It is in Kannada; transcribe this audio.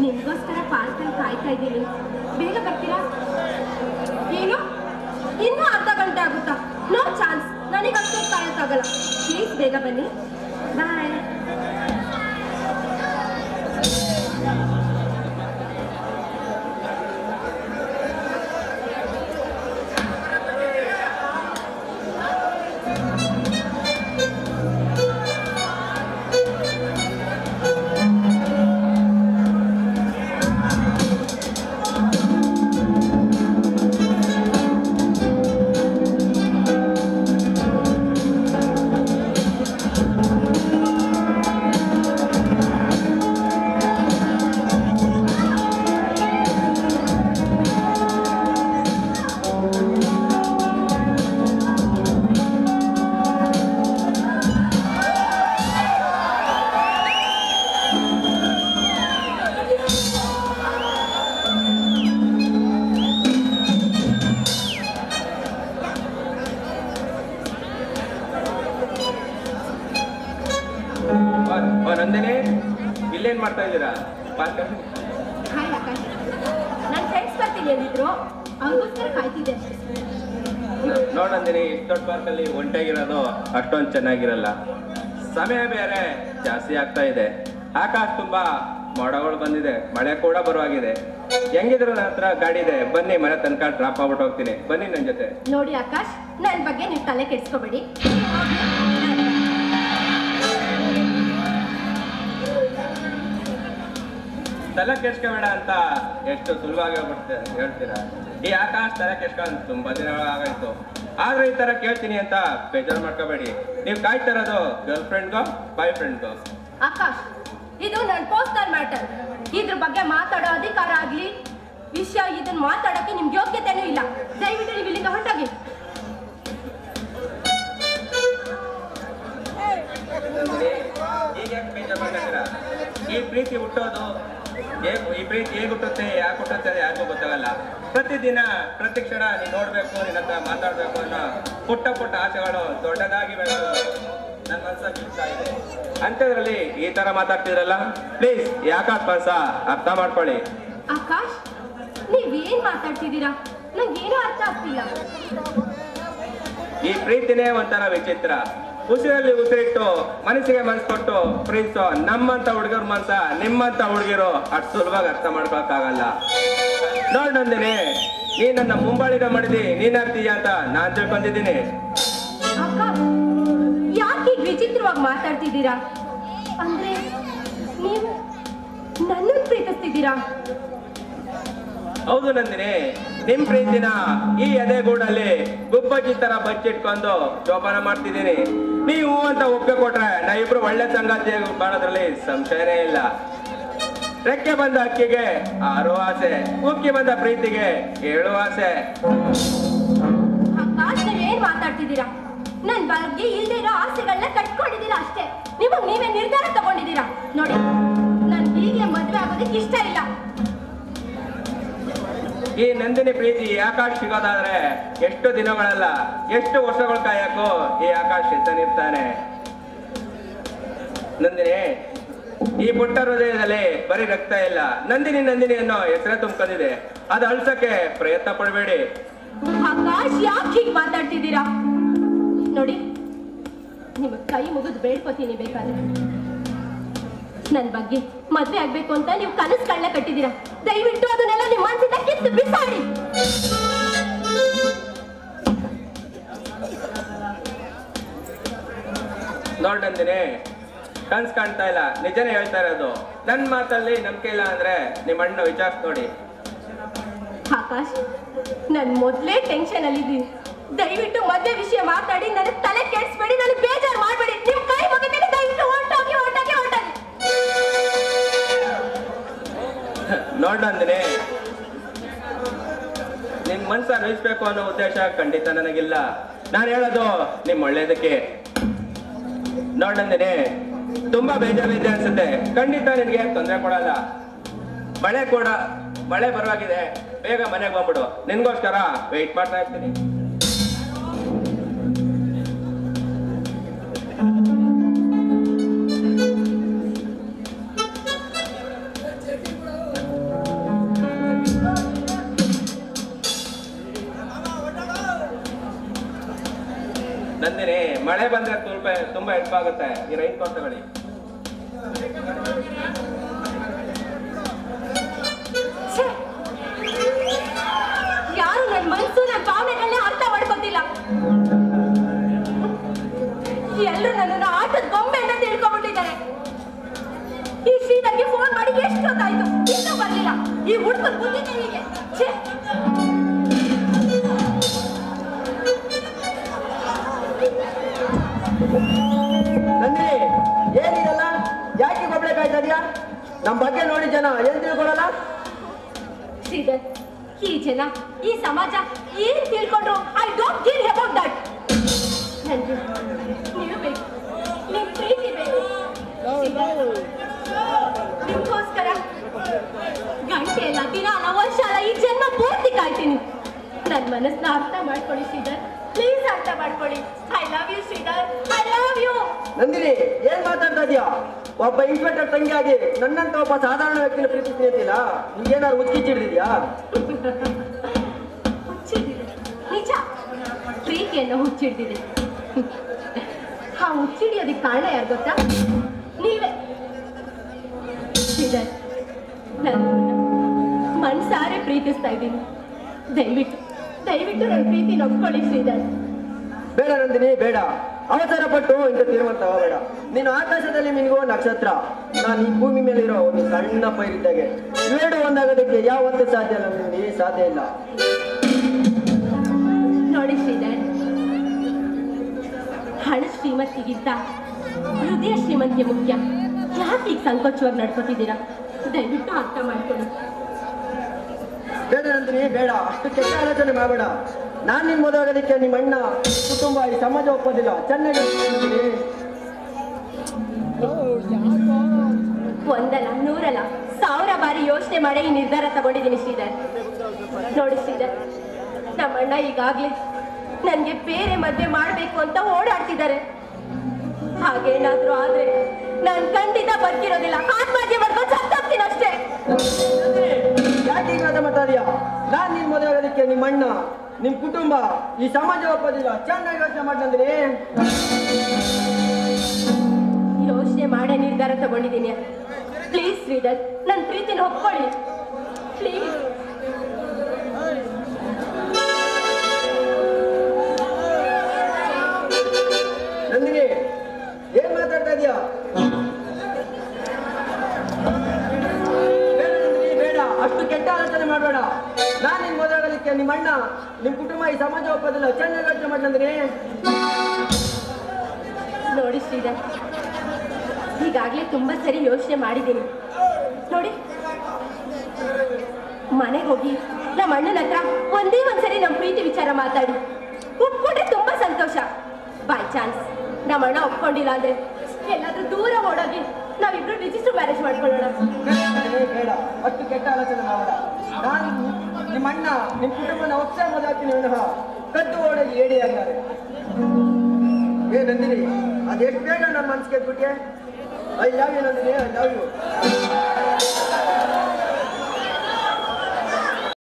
ನಿಮಗೋಸ್ಕರ ಪಾರ್ಕಲ್ಲಿ ಕಾಯ್ತಾ ಇದ್ದೀನಿ. ಬೇಗ ಬರ್ತೀರಾ? ಏನು ಇನ್ನೂ ಅರ್ಧ ಗಂಟೆ ಆಗುತ್ತಾ? ನೋ ಚಾನ್ಸ್, ನನಗಂತೂ ಕಾಯೋಕ್ಕಾಗಲ್ಲ. ಪ್ಲೀಸ್ ಬೇಗ ಬನ್ನಿ. ಬಾಯ್. ನಂದಿನಿ, ಇಲ್ಲೇನ್ ಮಾಡ್ತಾ ಇದ್ದೀರಾ? ಹಾಯ್ ಆಕಾಶ್, ನನ್ನ ಫ್ರೆಂಡ್ಸ್ ಬರ್ತೀನಿ ಅಂದಿದ್ರು, ಅವ್ರಿಗೋಸ್ಕರ ಕಾಯ್ತಿದ್ದೆ. ನೋಡಂದಿನಿ, ಇಷ್ಟು ದೊಡ್ಡ ಪಾರ್ಕಲ್ಲಿ ಒಂಟೆಗಿರೋದು ಅಷ್ಟೊಂದು ಚೆನ್ನಾಗಿರಲ್ಲ. ಸಮಯ ಬೇರೆ ಜಾಸ್ತಿ ಆಗ್ತಾ ಇದೆ. ಆಕಾಶ ತುಂಬಾ ಮೋಡಗಳು ಬಂದಿದೆ, ಮಳೆ ಕೂಡ ಬರುವಾಗಿದೆ. ಹೆಂಗಿದ್ರು ನನ್ನ ಹತ್ರ ಗಾಡಿ ಇದೆ, ಬನ್ನಿ ಮನೆ ತನಕ ಡ್ರಾಪ್ ಆಗ್ಬಿಟ್ಟು ಹೋಗ್ತೀನಿ. ಬನ್ನಿ ನನ್ನ ಜೊತೆ. ನೋಡಿ ಆಕಾಶ್, ನನ್ನ ಬಗ್ಗೆ ನೀವು ತಲೆ ಕೆಡಿಸ್ಕೋಬೇಡಿ. ತಲೆ ಕೆಡ್ಸ್ಕೋಬೇಡ ಅಂತ ಎಷ್ಟು ಸುಲಭವಾಗಿ ಹೇಳ್ತೀರಾ? ಈ ಆಕಾಶ ತಲೆ ಕೆಡ್ಸ್ಕೊಂಡು ತುಂಬಾ ದಿನಗಳಾಗಾಯ್ತು. ಆದ್ರೆ ಈ ತರ ಕೇಳ್ತೀನಿ ಅಂತ ಬೇಜಾರು ಮಾಡ್ಕೋಬೇಡಿ. ನೀವು ಕಾಯ್ತಾ ಇರೋದು ಗರ್ಲ್ ಫ್ರೆಂಡ್ಗೋ ಬಾಯ್ ಫ್ರೆಂಡ್ಗೋ? ಆಕಾಶ್, ಇದು ನನ್ನ ಪರ್ಸನಲ್ ಮ್ಯಾಟರ್. ಇದ್ರ ಬಗ್ಗೆ ಮಾತಾಡೋ ಅಧಿಕಾರ ಆಗ್ಲಿ ವಿಷಯ ಇದನ್ನ ಮಾತಾಡಕ್ಕೆ ನಿಮ್ಗೆ ಯೋಗ್ಯತೆನೂ ಇಲ್ಲ. ದಯವಿಟ್ಟು ನೀವು ಇಲ್ಲಿಂದ ಹೊರಟಾಗಿ. ಈಗ ಬೇಜಾರು ಮಾಡ್ತೀರಾ? ಈ ಪ್ರೀತಿ ಹುಟ್ಟೋದು ಈ ಪ್ರೀತಿ ಹೇಗೆ ಹುಟ್ಟುತ್ತೆ, ಯಾಕೆ ಹುಟ್ಟುತ್ತೆ ಅದು ಯಾರಿಗೂ ಗೊತ್ತಾಗಲ್ಲ. ಪ್ರತಿದಿನ ಪ್ರತಿ ಕ್ಷಣ ನೀನು ನೋಡ್ಬೇಕು, ನಿನ್ನ ಹತ್ರ ಮಾತಾಡ್ಬೇಕು ಅನ್ನೋ ಪುಟ್ಟ ಪುಟ್ಟ ಆಸೆಗಳು ದೊಡ್ಡದಾಗಿ ಬೆಳೆದು ನನ್ನ ಮನಸ್ಸಾಗಿ ಇರ್ತಾ ಇದೆ. ಅಂಥದ್ರಲ್ಲಿ ಈ ತರ ಮಾತಾಡ್ತಿದ್ರಲ್ಲ, ಪ್ಲೀಸ್ ಯಾಕಾತ್ ಮನ್ಸ ಅರ್ಥ ಮಾಡ್ಕೊಳ್ಳಿ. ಆಕಾಶ್, ನೀವೇನ್ ಮಾತಾಡ್ತಿದ್ದೀರಾ? ನಂಗೇನೂ ಅರ್ಥ ಆಗ್ತಿಲ್ಲ. ಈ ಪ್ರೀತಿನೇ ಒಂಥರ ವಿಚಿತ್ರ. ಉಸಿರಲ್ಲಿ ಉಸಿರಿಟ್ಟು ಮನಸ್ಸಿಗೆ ಮನಸ್ಸು ಕೊಟ್ಟು ಪ್ರೀತಿಸೋ ನಮ್ಮಂತ ಹುಡುಗರ ಮನ್ಸ ನಿಮ್ಮಂತ ಹುಡುಗಿರು ಅಷ್ಟು ಸುಲಭವಾಗಿ ಅರ್ಥ ಮಾಡ್ಕೊಳಕ್ಕಾಗಲ್ಲ. ನೋಡ್ ನಂದಿನಿ, ನೀ ನನ್ನ ಮುಂಬಾಳಿಗ ಮಾಡಿದಿ, ನೀನ್ ಆಗ್ತೀಯ ಅಂತ ನಾನ್ ತಿಳ್ಕೊಂಡಿದ್ದೀನಿ. ಯಾಕೆ ವಿಚಿತ್ರವಾಗಿ ಮಾತಾಡ್ತಿದ್ದೀರಾ? ಅಂದ್ರೆ ನೀವು ನನ್ನನ್ನು ಪ್ರೀತಿಸ್ತಿದ್ದೀರಾ? ಹೌದು ನಂದಿನಿ, ನಿಮ್ ಪ್ರೀತಿನ ಈ ಎದೆಗೂಡಲ್ಲಿ ಗುಬ್ಬಚ್ಚಿ ತರ ಬಚ್ಚಿಟ್ಕೊಂಡು ಜೋಪಾನ ಮಾಡ್ತಿದ್ದೀನಿ. ನೀವು ಅಂತ ಒಪ್ಪಿಗೆ ಕೊಟ್ರೆ ನಾ ಇಬ್ರು ಒಳ್ಳೆ ಸಂಗಾತಿ ಮಾಡೋದ್ರಲ್ಲಿ ಸಂಶಯನೇ ಇಲ್ಲ. ರೆಕ್ಕೆ ಬಂದ ಅಕ್ಕಿಗೆ ಆರು ಆಸೆ, ಉಕ್ಕಿ ಬಂದ ಪ್ರೀತಿಗೆ 7 ಆಸೆ. ಆಕಾಶ್, ನೀವೇನ್ ಮಾತಾಡ್ತಿದ್ದೀರಾ? ನನ್ ಬಗ್ಗೆ ಇಲ್ದೇ ಇರೋ ಆಸೆಗಳನ್ನ ಕಟ್ಕೊಂಡಿದ್ದೀರಾ ಅಷ್ಟೇ. ನಿಮಗ್ ನೀವೇ ನಿರ್ಧಾರ ತಗೊಂಡಿದ್ದೀರಾ. ನೋಡಿ, ನನ್ ಈಗಲೇ ಮದ್ವೆ ಆಗೋದಕ್ಕೆ ಇಷ್ಟ ಇಲ್ಲ. ಈ ನಂದಿನಿ ಪ್ರೀತಿ ಆಕಾಶ್ ಸಿಗೋದಾದ್ರೆ ಎಷ್ಟು ದಿನಗಳಲ್ಲ, ಎಷ್ಟು ವರ್ಷಗಳು ಕಾಯಕ್ಕೂ ಈ ಆಕಾಶ್ ಸಿದ್ಧನಿರ್ತಾನೆ. ನಂದಿನಿ, ಈ ಪುಟ್ಟ ಹೃದಯದಲ್ಲಿ ಬರೀ ರಕ್ತ ಇಲ್ಲ, ನಂದಿನಿ ನಂದಿನಿ ಅನ್ನೋ ಹೆಸರೇ ತುಂಬ್ಕೊಂಡಿದೆ. ಅದು ಅಳ್ಸಕ್ಕೆ ಪ್ರಯತ್ನ ಪಡಬೇಡಿ. ಆಕಾಶ್, ಯಾಕೆ ಹೀಗೆ ಮಾತಾಡ್ತಿದ್ದೀರಾ? ನೋಡಿ, ನಿಮ್ಮ ಕೈ ಮುಗಿದು ಬೇಡ್ಕೋತೀನಿ. ಬೇಕಾದ್ರೆ ನನ್ ಬಗ್ಗೆ ಮದ್ವೆ ಆಗ್ಬೇಕು ಅಂತ ನೀವು ಕನಸು ಕಳ್ಳ ಕಟ್ಟಿದ್ದೀರಾ. ದಯವಿಟ್ಟು ಅದನ್ನೆಲ್ಲ ನಿಮ್ಮ ಮನಸ್ಸಿಂದ ಕಿತ್ತು ಬಿಸಾಡಿ. ನೋಡಂದಿನಿ, ಕನ್ಸ್ ಕಾಣ್ತಾ ಇಲ್ಲ, ನಿಜನೇ ಹೇಳ್ತಾ ಇರೋದು. ನನ್ ಮಾತಲ್ಲಿ ನಂಬಿಕೆ ಇಲ್ಲ ಅಂದ್ರೆ ನಿಮ್ಮ ಅಣ್ಣ ವಿಚಾರಿಸ್ ನೋಡಿ. ಆಕಾಶ್, ನನ್ ಮೊದ್ಲೇ ಟೆನ್ಷನ್ ಅಲ್ಲಿದ್ದೀನಿ. ದಯವಿಟ್ಟು ಮದ್ವೆ ವಿಷಯ ಮಾತಾಡಿ ನನಗೆ ತಲೆ ಕೆಡಿಸ್ಬೇಡಿ, ನನಗೆ ಬೇಜಾರು ಮಾಡಬೇಡಿ. ನಿಮ್ ಕೈ ಮುಗಿತೀನಿ, ದಯವಿಟ್ಟು ಹೊರಟೋಗಿ ಹೊರಟೋಗಿ ಹೊರಟೋಗಿ. ನೋಡಂದಿನಿ, ನಿಮ್ ಮನ್ಸ ಅನಿಸ್ಬೇಕು ಅನ್ನೋ ಉದ್ದೇಶ ಖಂಡಿತ ನನಗಿಲ್ಲ. ನಾನು ಹೇಳೋದು ನಿಮ್ ಒಳ್ಳೇದಕ್ಕೆ. ನೋಡಂದಿನಿ, ತುಂಬಾ ಬೇಜಾರಿದೆ ಅನ್ಸುತ್ತೆ. ಖಂಡಿತ ನಿನ್ಗೆ ತೊಂದರೆ ಕೊಡಲ್ಲ. ಮಳೆ ಬರುವಾಗಿದೆ, ಬೇಗ ಮನೆಗೆ ಬಂದ್ಬಿಡು. ನಿನ್ಗೋಸ್ಕರ ವೆಯ್ಟ್ ಮಾಡ್ತಾ ಇರ್ತೀನಿ. ನಂದಿನಿ, ಮಳೆ ಬಂದ್ರೆ ತುಂಬಾ ಹೆಲ್ಪ್ ಆಗುತ್ತೆ. ಈ ರೈನ್ ಕೋಟ್ ತಗೊಳ್ಳಿ. ಯಾರು ನನ್ನ ಮನಸ್ಸು ನನ್ನ ಭಾವನೆಗಳನ್ನ ಅರ್ಥ ಮಾಡ್ಕೊತಿಲ್ಲ. ಎಲ್ಲರೂ ನನ್ನನ್ನು ಆಟದ ಗೊಂಬೆ ಅಂತ ತಿಳ್ಕೊಂಡ್ಬಿಟ್ಟಿದ್ದಾರೆ. ಈ ಶ್ರೀಧರ್ಗೆ ಫೋನ್ ಮಾಡಿ ಎಷ್ಟೊತ್ತಾಯ್ತು, ಇನ್ನೂ ಬರ್ಲಿಲ್ಲ. ಈ ಹುಡುಗರು ಬಂದಿದ್ದೆ ಹೀಗೆ. ನಂದಿನಿ, ಏನಿದಲ್ಲ? ಯಾಕೆ ಗೊಬ್ಬಳೆ ಕಾಯ್ತಾ ಇದೆಯಾ? ನಮ್ಮ ಬಗ್ಗೆ ನೋಡಿ ಜನ ಏನ್ ತಿಳ್ಕೊಳಲ್ಲ? ಶ್ರೀಧರ್, ಈ ಜನ, ಈ ಸಮಾಜ ಏನ್ ತಿಳ್ಕೊಂಡ್ರು I don't care about that. ನನಗೆ ನೀವು ಬೇಕು, ನಿಮ್ ಪ್ರೀತಿ ಬೇಕು. ನಿಮ್ಗೋಸ್ಕರ ಗಂಟೆ ಅಲ್ಲ, ದಿನ ಅಲ್ಲ, ವರ್ಷ ಅಲ್ಲ, ಈ ಜನ್ಮ ಪೂರ್ತಿ ಕಾಯ್ತೀನಿ. ನನ್ನ ಮನಸ್ಸನ್ನ ಅರ್ಥ ಮಾಡ್ಕೊಳ್ಳಿ ಶ್ರೀಧರ್, ಪ್ಲೀಸ್ ಅರ್ಥ ಮಾಡ್ಕೊಳ್ಳಿ. I love you Sridhar, I love you. Nandini, ಏನ್ ಮಾತಾಡ್ತಾ ಇದೀಯಾ? ಒಬ್ಬ ಇನ್ಸ್ಪೆಕ್ಟರ್ ತಂಗಿಯಾಗಿ ನನ್ನಂತ ಒಬ್ಬ ಸಾಧಾರಣ ವ್ಯಕ್ತಿನ ಪ್ರೀತಿಸ್ತಿಲ್ಲ. ನೀಗೇನಾದ್ರು ಹುಚ್ಚಿಡ್ದಿದ್ಯಾ? ಹುಚ್ಚಿಡ್ದಿದೆ ನಿಜ, ಪ್ರೀತಿಯನ್ನು ಹುಚ್ಚಿಡ್ದಿದೆ. ಆ ಹುಚ್ಚಿಡಿಯೋದಕ್ಕೆ ಕಾರಣ ಯಾರು ಗೊತ್ತಾ? ನೀವೇ. ಶ್ರೀಧರ್, ನಾನು ಮನ್ಸಾರೆ ಪ್ರೀತಿಸ್ತಾ ಇದ್ದೀನಿ. ದಯವಿಟ್ಟು ದಯವಿಟ್ಟು ನನ್ನ ಪ್ರೀತಿ ಒಪ್ಕೊಳ್ಳಿ ಶ್ರೀಧರ್. ಬೇಡ ನಂದಿನಿ, ಬೇಡ. ಅವಸರ ಪಟ್ಟು ಇಂಥ ತೀರ್ಮಾನ ತಗೋಬೇಡ. ನೀನು ಆಕಾಶದಲ್ಲಿ ಮಿನುಗುವ ನಕ್ಷತ್ರ, ನಾನು ಈ ಭೂಮಿ ಮೇಲಿರೋ ಒಂದು ಸಣ್ಣ ಪೈರಿದ್ದಾಗೆ. ಇವೆರಡು ಒಂದಾಗೋದಕ್ಕೆ ಯಾವತ್ತೂ ಸಾಧ್ಯ ಇಲ್ಲ ನಂದಿನಿ, ಸಾಧ್ಯ ಇಲ್ಲ. ನೋಡಿ ಶ್ರೀಧರ್, ಹಣ ಶ್ರೀಮಂತಿಗಿಂತ ಹೃದಯ ಶ್ರೀಮಂತಿಗೆ ಮುಖ್ಯ. ಯಾಕೆ ಈಗ ಸಂಕೋಚವಾಗಿ ನಡ್ಕೋತಿದ್ದೀರಾ? ದಯವಿಟ್ಟು ಅರ್ಥ ಮಾಡ್ಕೊಳ್ಳಿ. ಬೇಡ ನಂದಿನಿ, ಬೇಡ. ಅಷ್ಟು ಕೆಟ್ಟ ಆಲೋಚನೆ ಮಾಡಬೇಡ. ನಾನು ನಿನ್ ಮದುವೆ ಆಗೋದಕ್ಕೆ ನಿಮ್ಮ ಅಣ್ಣ, ಕುಟುಂಬ, ಈ ಸಮಾಜ ಒಪ್ಪೋದಿಲ್ಲ. ಚೆನ್ನಾಗಿ ಒಂದಲ್ಲ, ನೂರಲ್ಲ, 1000 ಬಾರಿ ಯೋಚನೆ ಮಾಡಿ ಈ ನಿರ್ಧಾರ ತಗೊಂಡಿದ್ದೀನಿ ಶ್ರೀಧರ್. ನೋಡಿ ಶ್ರೀಧರ್, ನಮ್ಮಣ್ಣ ಈಗಾಗ್ಲೇ ನನ್ಗೆ ಬೇರೆ ಮದ್ವೆ ಮಾಡ್ಬೇಕು ಅಂತ ಓಡಾಡ್ತಿದ್ದಾರೆ. ಹಾಗೇನಾದ್ರೂ ಆದ್ರೆ ನಾನು ಖಂಡಿತ ಬದುಕಿರೋದಿಲ್ಲ. ಆತ್ಮಹತ್ಯೆ ಮಾಡ್ಕೊಂಡು ಸತ್ತೋಗ್ತೀನಿ ಅಷ್ಟೇ. ಯಾಕೆ ಈಗ ಮಾತಾಡಿಯಾ? ನಾನ್ ನಿನ್ ಮದುವೆ ಆಗೋದಕ್ಕೆ ನಿಮ್ಮ ಅಣ್ಣ, ನಿಮ್ ಕುಟುಂಬ, ಈ ಸಮಾಜ ಒಪ್ಪೋದಿಲ್ಲ. ಚೆನ್ನಾಗಿ ಯೋಚನೆ ಮಾಡ್ತಂದ್ರೆ. ಯೋಚನೆ ಮಾಡೇ ನಿರ್ಧಾರ ತಗೊಂಡಿದ್ದೀನಿ. ಪ್ಲೀಸ್ ಶ್ರೀಧರ್, ನನ್ನ ಪ್ರೀತಿನ ಒಪ್ಕೊಳ್ಳಿ ಪ್ಲೀಸ್. ನಂದಿನಿ, ಏನ್ ಮಾತಾಡ್ತಾ ಇದೀಯಾ? ಬೇಡ ನಂದಿನಿ, ಬೇಡ. ಅಷ್ಟು ಕೆಟ್ಟ ಆಲೋಚನೆ ಮಾಡಬೇಡ. ನಾನ್ ನಿನ್ ಮದುವೆ ಆಗೋದಕ್ಕೆ ನಿಮ್ಮ ಅಣ್ಣ, ನಿಮ್ ಕುಟುಂಬ, ಈ ಸಮಾಜ ಒಪ್ಪೋದಿಲ್ಲ. ಚೆನ್ನಾಗಿ ಯೋಚನೆ ಮಾಡಿ ನಂದಿನಿ. ನೋಡಿ ಶ್ರೀಧರ್, ಈಗಾಗಲೇ ತುಂಬಾ ಸರಿ ಯೋಚನೆ ಮಾಡಿದ್ದೀನಿ. ನೋಡಿ, ಮನೆಗೆ ಹೋಗಿ ನಮ್ಮ ಅಣ್ಣನ ಹತ್ರ ಒಂದ್ಸರಿ ನಮ್ಮ ಪ್ರೀತಿ ವಿಚಾರ ಮಾತಾಡಿ. ಒಪ್ಕೊಂಡ್ರೆ ತುಂಬಾ ಸಂತೋಷ. ಬೈ ಚಾನ್ಸ್ ನಮ್ಮ ಅಣ್ಣ ಒಪ್ಕೊಂಡಿಲ್ಲ ಅಂದ್ರೆ ಎಲ್ಲಾದ್ರೂ ದೂರ ಓಡೋಗಿ ನಾವಿಬ್ರು ರಿಜಿಸ್ಟರ್ ಮ್ಯಾರೇಜ್ ಮಾಡ್ಕೊಳ್ಳೋಣ. ಬೇಡ, ಅಷ್ಟು ಕೆಟ್ಟ ಆಲೋಚನೆ ಮಾಡಬೇಡ. ನಾನು ನಿಮ್ಮ ಅಣ್ಣ, ನಿಮ್ ಕುಟುಂಬನ ಒಪ್ಸೇ ಮದುವೆ ಆಗ್ತೀನಿ ವಿನಃ ಕದ್ದು ಓಡೋಗಿ ಏಡಿ ಆಗ್ತಾರೆ. ಏ ನಂದಿನಿ, ಅದೆಷ್ಟು ಬೇಗ ನನ್ನ ಮನ್ಸಿಗೆ ಎದ್ಬಿಟ್ಟೆ. I love you Nandini, I love you.